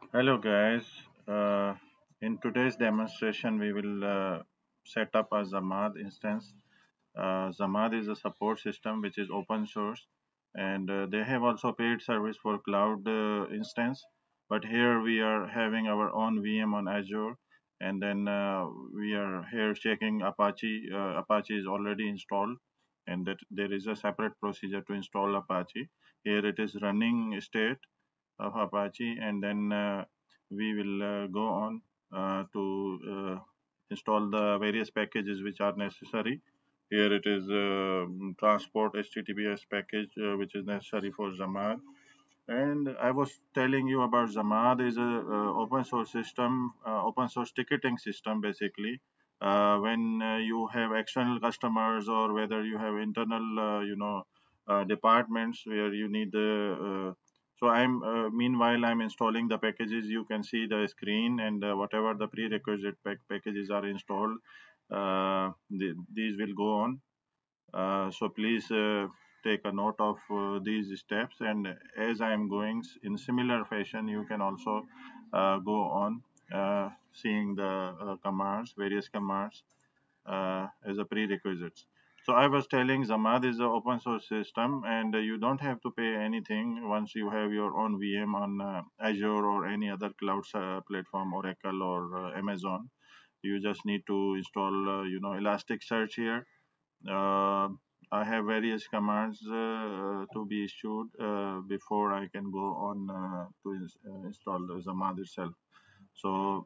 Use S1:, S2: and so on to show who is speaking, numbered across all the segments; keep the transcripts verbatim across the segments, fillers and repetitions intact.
S1: Hello guys. Uh, in today's demonstration, we will uh, set up a Zammad instance. Uh, Zammad is a support system which is open source, and uh, they have also paid service for cloud uh, instance. But here we are having our own V M on Azure, and then uh, we are here checking Apache. Uh, Apache is already installed, and that there is a separate procedure to install Apache. Here it is running state of Apache, and then uh, we will uh, go on uh, to uh, install the various packages which are necessary. Here it is uh, transport H T T P S package uh, which is necessary for Zammad. And I was telling you about Zammad is a uh, open source system, uh, open source ticketing system basically. Uh, when uh, you have external customers or whether you have internal, uh, you know, uh, departments where you need the. Uh, so I'm uh, meanwhile I'm installing the packages. You can see the screen and uh, whatever the prerequisite pack packages are installed. Uh, the, these will go on. Uh, so please uh, take a note of uh, these steps, and as I am going in similar fashion, you can also uh, go on uh, seeing the uh, commands, various commands uh, as a prerequisites. So I was telling Zammad is an open source system, and uh, you don't have to pay anything once you have your own V M on uh, Azure or any other cloud uh, platform, Oracle or uh, Amazon. You just need to install, uh, you know, Elasticsearch here. uh, I have various commands uh, to be issued uh, before I can go on uh, to ins- uh, install the Zammad itself. So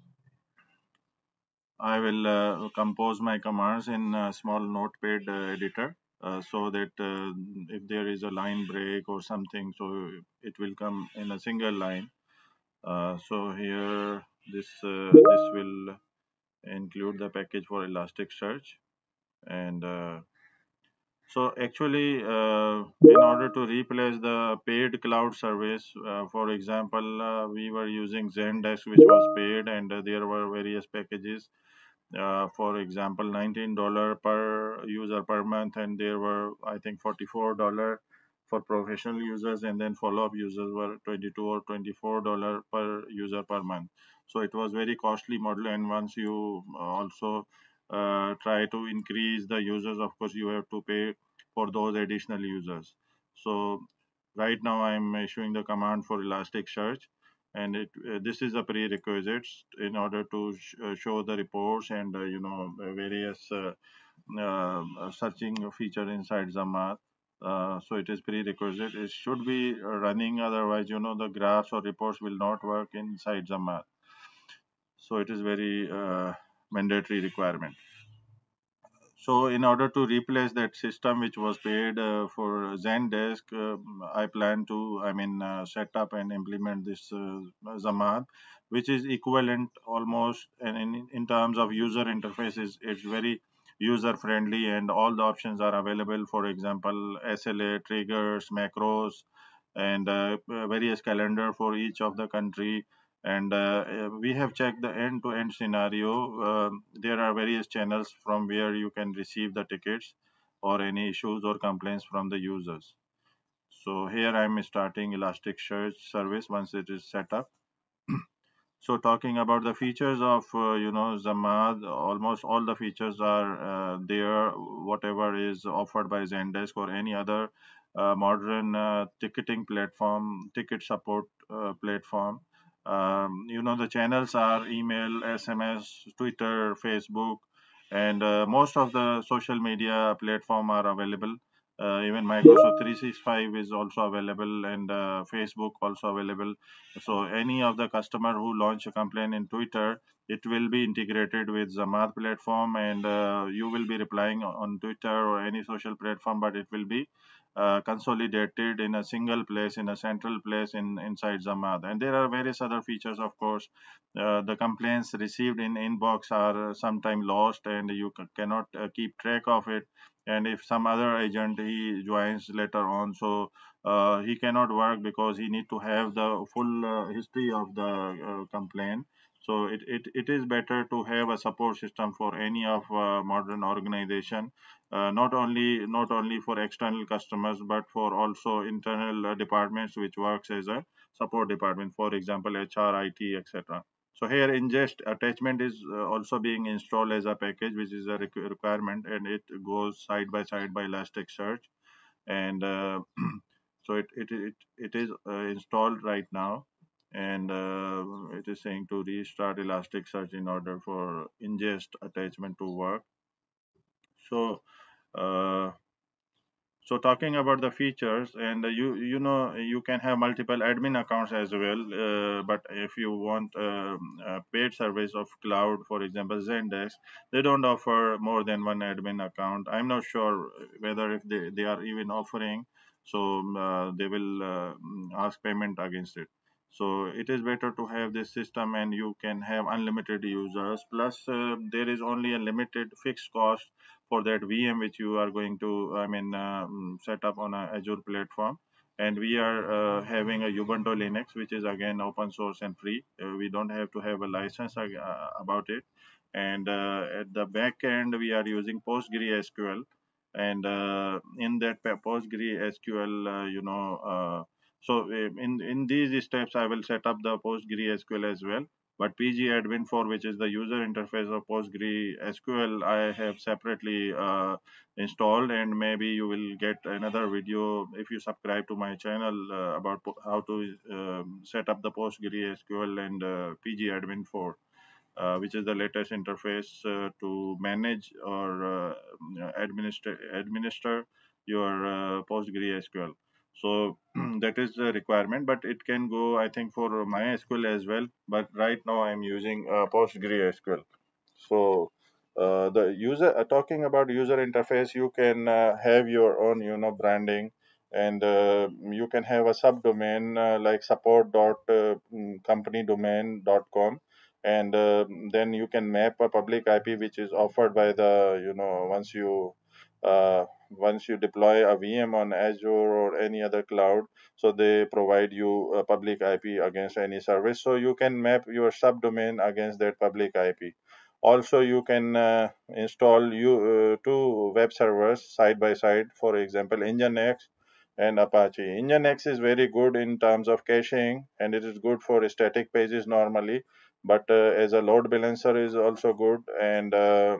S1: I will uh, compose my commands in a small notepad uh, editor uh, so that uh, if there is a line break or something, so it will come in a single line. Uh, so here this uh, this will include the package for Elasticsearch and uh, So actually, uh, in order to replace the paid cloud service, uh, for example, uh, we were using Zendesk, which was paid, and uh, there were various packages. Uh, for example, nineteen dollars per user per month, and there were, I think, forty-four dollars for professional users, and then follow-up users were twenty-two or twenty-four dollars per user per month. So it was very costly model, and once you uh, also uh, try to increase the users, of course, you have to pay for those additional users. So right now I'm issuing the command for Elasticsearch, and it uh, this is a prerequisite in order to sh- uh, show the reports and uh, you know uh, various uh, uh, uh, searching feature inside Zammar. Uh, so it is prerequisite. It should be uh, running, otherwise you know the graphs or reports will not work inside Zammar. So it is very uh, mandatory requirement. So in order to replace that system which was paid uh, for Zendesk, um, I plan to, I mean, uh, set up and implement this uh, Zammad, which is equivalent almost, and in, in terms of user interfaces, it's very user friendly, and all the options are available. For example, S L A, triggers, macros, and uh, various calendar for each of the country. And uh, uh, we have checked the end-to-end scenario. Um there are various channels from where you can receive the tickets or any issues or complaints from the users. So here I'm starting Elasticsearch service once it is set up. So talking about the features of uh, you know Zammad, almost all the features are uh, there. Whatever is offered by Zendesk or any other uh, modern uh, ticketing platform, ticket support uh, platform. Um, you know the channels are email, S M S, Twitter, Facebook, and uh, most of the social media platform are available. Uh, even Microsoft three sixty-five is also available, and uh, Facebook also available. So any of the customer who launch a complaint in Twitter, it will be integrated with Zammad platform, and uh, you will be replying on Twitter or any social platform, but it will be uh, consolidated in a single place, in a central place in inside Zammad. And there are various other features, of course. Uh, the complaints received in inbox are sometimes lost, and you c- cannot uh, keep track of it. And if some other agent he joins later on, so uh, he cannot work because he need to have the full uh, history of the uh, complaint. So it, it, it is better to have a support system for any of uh, modern organization, uh, not only not only for external customers but for also internal uh, departments which works as a support department, for example, H R, I T, et cetera. So here ingest attachment is uh, also being installed as a package, which is a requ- requirement, and it goes side by side by Elasticsearch. And uh, so it, it, it, it is uh, installed right now, and uh, it is saying to restart Elasticsearch in order for ingest attachment to work. So uh, so talking about the features, and uh, you you know you can have multiple admin accounts as well. Uh, but if you want um, a paid service of cloud, for example, Zendesk, they don't offer more than one admin account. I'm not sure whether if they, they are even offering. So um, uh, they will uh, mm, ask payment against it. So it is better to have this system, and you can have unlimited users. Plus, uh, there is only a limited fixed cost for that V M which you are going to, I mean, um, set up on a Azure platform. And we are uh, having a Ubuntu Linux, which is again open source and free. Uh, we don't have to have a license uh, about it. And uh, at the back end, we are using PostgreSQL. And uh, in that pa- PostgreSQL, uh, you know, uh, so uh, in in these steps, I will set up the PostgreSQL as well. But pgadmin four, which is the user interface of PostgreSQL, I have separately uh, installed, and maybe you will get another video if you subscribe to my channel uh, about po- how to um, set up the PostgreSQL and uh, pgadmin four, uh, which is the latest interface uh, to manage or uh, administer administer your uh, PostgreSQL. So that is the requirement, but it can go, I think, for MySQL as well. But right now I'm using uh, PostgreSQL. So uh, the user uh, talking about user interface, you can uh, have your own, you know, branding, and uh, you can have a subdomain uh, like support dot uh, mm, company domain dot com, and uh, then you can map a public I P which is offered by the, you know, once you uh, once you deploy a V M on Azure or any other cloud, so they provide you a public I P against any service. So you can map your subdomain against that public I P. Also, you can uh, install you uh, two web servers side by side, for example, Nginx and Apache. Nginx is very good in terms of caching, and it is good for static pages normally. But uh, as a load balancer is also good, and uh,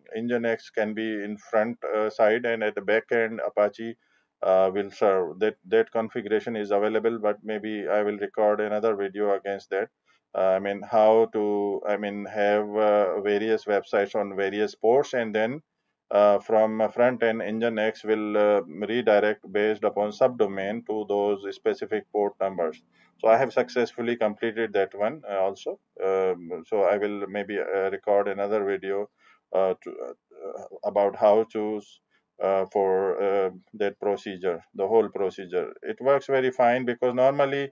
S1: Nginx can be in front uh, side, and at the back end Apache uh, will serve. That that configuration is available, but maybe I will record another video against that. uh, I mean, how to, I mean, have uh, various websites on various ports, and then uh, from a front end, Nginx will uh, redirect based upon subdomain to those specific port numbers. So I have successfully completed that one uh, also. Um, so I will maybe uh, record another video uh, to, uh, about how to uh, for uh, that procedure, the whole procedure. It works very fine because normally.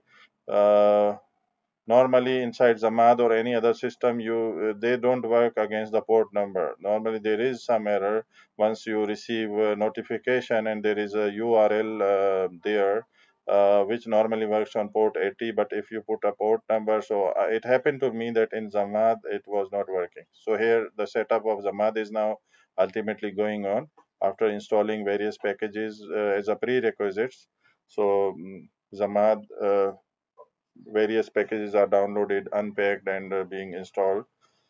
S1: Uh, normally inside Zammad or any other system, you uh, they don't work against the port number. Normally there is some error once you receive a notification and there is a U R L uh, there, uh, which normally works on port eighty, but if you put a port number, so uh, it happened to me that in Zammad it was not working. So here the setup of Zammad is now ultimately going on after installing various packages uh, as a prerequisites. So mm, Zammad uh, various packages are downloaded, unpacked, and uh, being installed.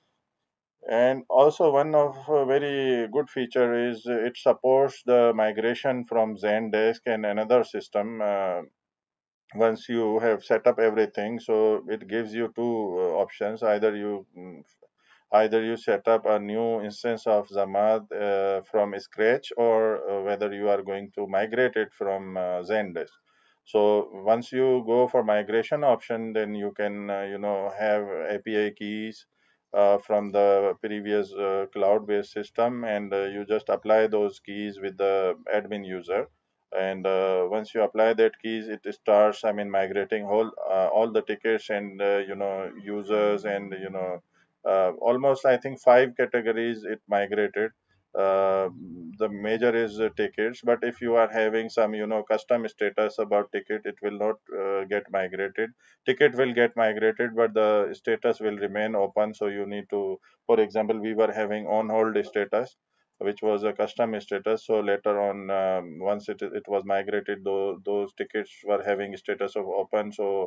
S1: And also, one of a very good feature is uh, it supports the migration from Zendesk and another system. Uh, once you have set up everything, so it gives you two uh, options: either you mm, either you set up a new instance of Zammad uh, from scratch, or uh, whether you are going to migrate it from uh, Zendesk. So once you go for migration option, then you can uh, you know have A P I keys uh, from the previous uh, cloud-based system, and uh, you just apply those keys with the admin user. And uh, once you apply that keys, it starts, I mean, migrating whole uh, all the tickets and uh, you know users, and you know uh, almost, I think, five categories it migrated. Uh, the major is uh, tickets, but if you are having some, you know, custom status about ticket, it will not uh, get migrated. Ticket will get migrated, but the status will remain open. So you need to, for example, we were having on hold status, which was a custom status. So later on, um, once it it was migrated, those those tickets were having status of open. So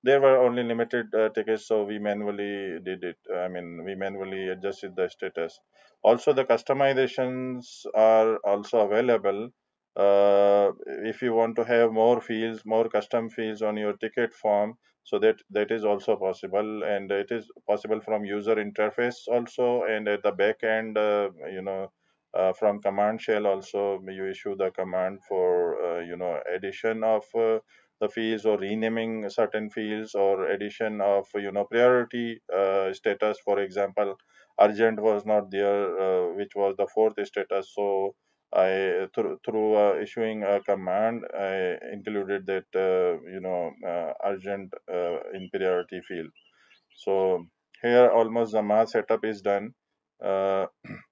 S1: there were only limited uh, tickets, so we manually did it. I mean, we manually adjusted the status. Also, the customizations are also available. Uh, if you want to have more fields, more custom fields on your ticket form, so that that is also possible, and it is possible from user interface also, and at the back end, uh, you know. Uh, from command shell also you issue the command for uh, you know addition of uh, the fields, or renaming certain fields, or addition of you know priority uh, status. For example, urgent was not there, uh, which was the fourth status. So I through, through uh, issuing a command, I included that uh, you know uh, urgent uh, in priority field. So here almost the math setup is done. uh,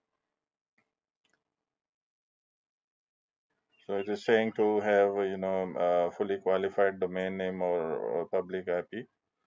S1: so it is saying to have you know uh, fully qualified domain name, or, or public I P.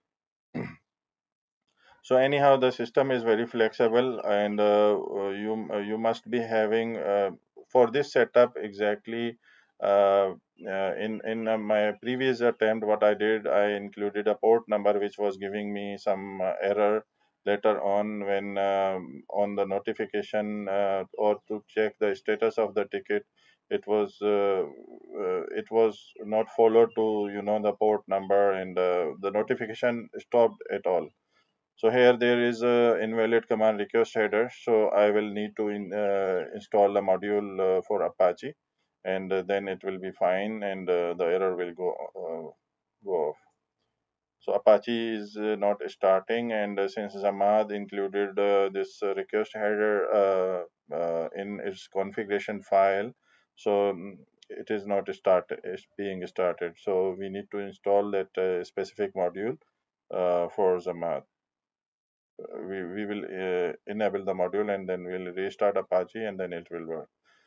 S1: So anyhow, the system is very flexible, and uh, uh, you uh, you must be having uh, for this setup exactly. Uh, uh, in in uh, my previous attempt, what I did, I included a port number which was giving me some uh, error later on when um, on the notification, uh, or to check the status of the ticket. It was uh, uh, it was not followed to you know the port number, and uh, the notification stopped at all. So here there is a invalid command request header. So I will need to in, uh, install a module uh, for Apache, and uh, then it will be fine, and uh, the error will go uh, go off. So Apache is uh, not starting, and uh, since Zammad included uh, this uh, request header uh, uh, in its configuration file, so mm, it is not start is being started. So we need to install that uh, specific module uh, for Zammad. We, we will uh, enable the module, and then we'll restart Apache, and then it will work.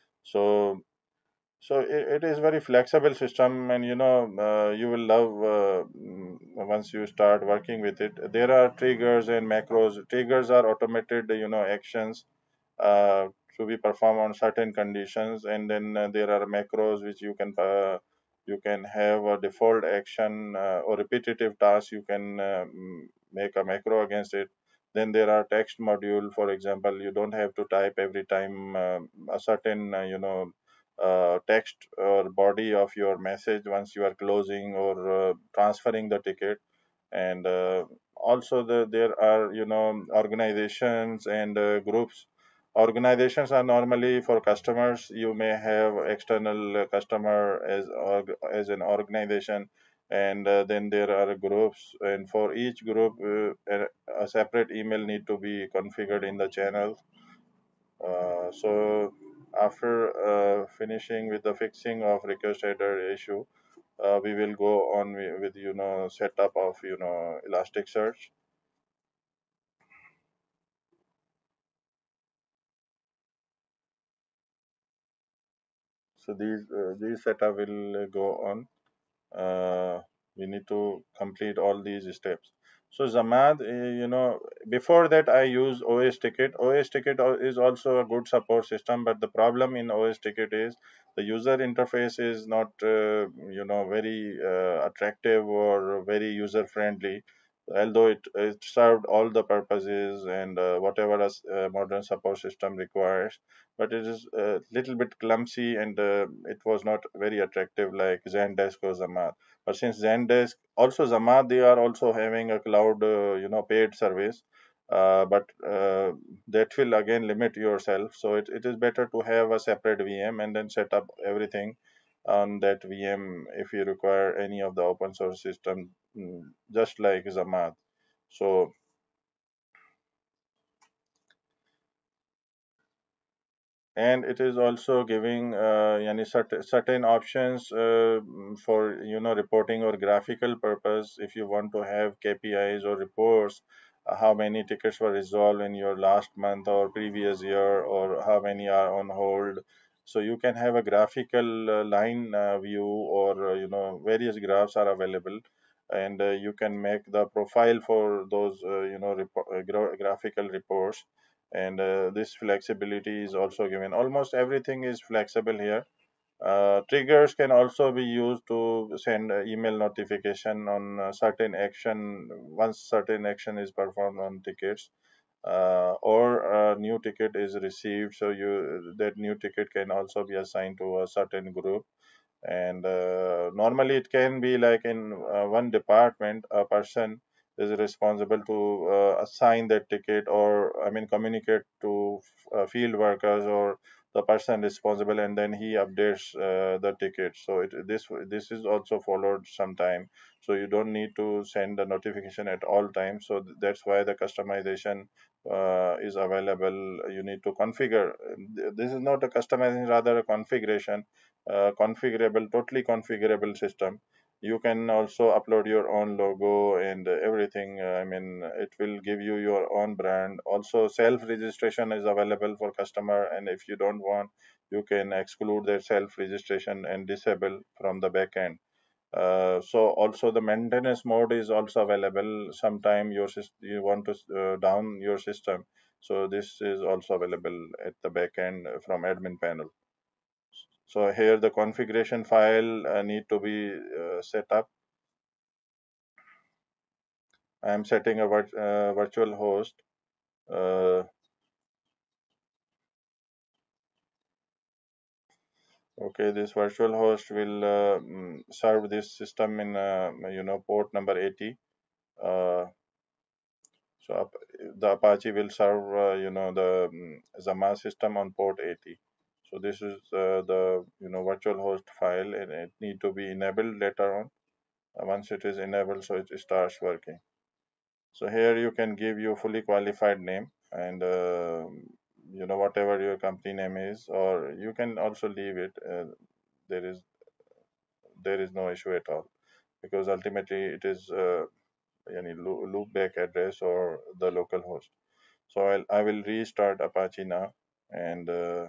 S1: So so it, it is very flexible system, and you know uh, you will love uh, mm, once you start working with it. There are triggers and macros. Triggers are automated you know actions uh, to be performed on certain conditions, and then uh, there are macros which you can uh, you can have a default action uh, or repetitive task. You can uh, mm, make a macro against it. Then there are text module. For example, you don't have to type every time uh, a certain uh, you know uh, text or body of your message once you are closing or uh, transferring the ticket. And uh, also the, there are you know organizations and uh, groups. Organizations are normally for customers. You may have external uh, customer as org- as an organization, and uh, then there are groups, and for each group uh, a a separate email need to be configured in the channel. Uh, so after uh, finishing with the fixing of request header issue, uh, we will go on with, with you know setup of you know elasticsearch. So these uh, these setup will uh, go on. Uh, we need to complete all these steps. So Zammad, uh, you know, before that I use O S Ticket. O S Ticket al- is also a good support system, but the problem in O S Ticket is the user interface is not, uh, you know, very uh, attractive or very user friendly. Although it, it served all the purposes and uh, whatever a s- uh, modern support system requires, but it is a little bit clumsy, and uh, it was not very attractive like Zendesk or Zammad. But since Zendesk, also Zammad, they are also having a cloud, uh, you know, paid service. Uh, but uh, that will again limit yourself. So it, it is better to have a separate V M and then set up everything on that V M if you require any of the open source system, mm, just like Zammad. So and it is also giving uh, yani certain, certain options uh, mm, for you know reporting or graphical purpose. If you want to have K P Is or reports, uh, how many tickets were resolved in your last month or previous year, or how many are on hold. So you can have a graphical uh, line uh, view, or uh, you know various graphs are available, and uh, you can make the profile for those uh, you know repo- uh, gra- graphical reports. And uh, this flexibility is also given. Almost everything is flexible here. Uh, triggers can also be used to send uh, email notification on uh, certain action once certain action is performed on tickets, uh, or a new ticket is received. So you that new ticket can also be assigned to a certain group, and uh, normally it can be like in uh, one department a person is responsible to uh, assign that ticket, or I mean communicate to uh, field workers or the person responsible, and then he updates uh, the ticket. So it, this this is also followed sometime, so you don't need to send the notification at all times. So th- that's why the customization uh, is available. You need to configure. This is not a customization, rather a configuration, uh, configurable, totally configurable system. You can also upload your own logo and everything. Uh, I mean, it will give you your own brand. Also, self registration is available for customer, and if you don't want, you can exclude their self registration and disable from the backend. Uh, so also the maintenance mode is also available. Sometime your sys- you want to uh, down your system, so this is also available at the backend from admin panel. So here the configuration file uh, need to be uh, set up. I am setting a virt- uh, virtual host. Uh, okay, this virtual host will uh, mm, serve this system in uh, you know port number eighty. Uh, so ap- the Apache will serve uh, you know the mm, Zammad system on port eighty. So this is uh, the you know virtual host file, and it need to be enabled later on. Uh, once it is enabled, so it starts working. So here you can give your fully qualified name, and uh, you know whatever your company name is, or you can also leave it. Uh, there is there is no issue at all, because ultimately it is uh, any loo- loopback address or the local host. So I'll, I will restart Apache now, and uh,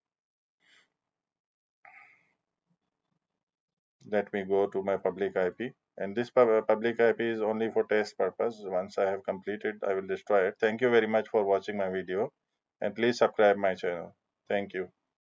S1: let me go to my public I P. And this pub- public I P is only for test purpose. Once I have completed, I will destroy it. Thank you very much for watching my video, and please subscribe my channel. Thank you.